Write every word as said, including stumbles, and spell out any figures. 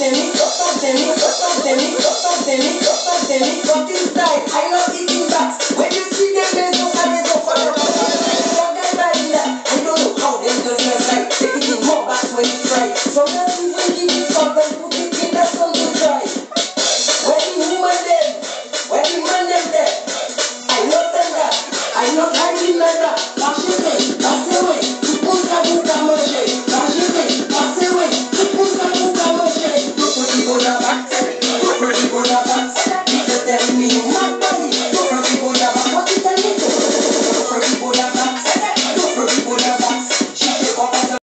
something, got something, got something, got something, got something, got something, got something, got this side.